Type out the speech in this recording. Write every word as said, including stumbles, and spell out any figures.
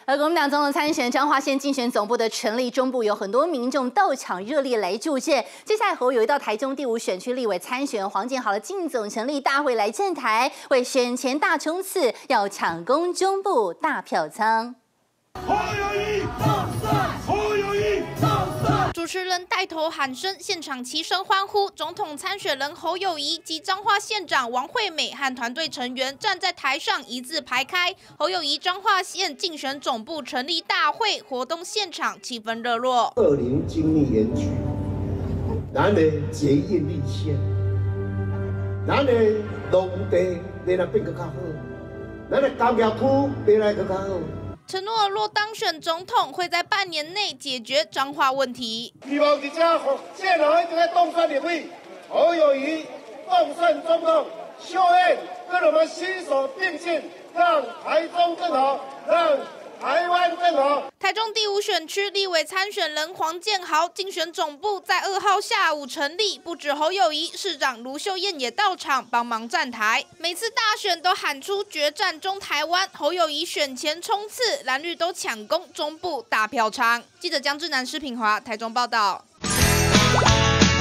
而国民党总统参选彰化县竞选总部的成立，中部有很多民众到场热烈来祝见。接下来侯友宜到台中第五选区立委参选黄建豪的竞总成立大会来站台，为选前大冲刺，要抢攻中部大票仓。 侯友宜到帅，侯友宜到帅。 主持人带头喊声，现场齐声欢呼。总统参选人侯友宜及彰化县长王惠美和团队成员站在台上一字排开。侯友宜彰化县竞选总部成立大会活动现场气氛热络。 二零精密园区，咱的捷运立线，咱的农地变来变更较好，咱的工业区变来更较好。 承诺若当选总统，会在半年内解决彰化问题。 希望大家县内一直在东山领域，侯友宜当选总统，秀恩跟我们携手并进，让台中更好，让台湾更好。 台中第五选区立委参选人黄建豪竞选总部在二号下午成立，不止侯友宜，市长卢秀燕也到场帮忙站台。每次大选都喊出决战中台湾，侯友宜选前冲刺，蓝绿都抢攻中部大票仓。记者江志南、施品华台中报道。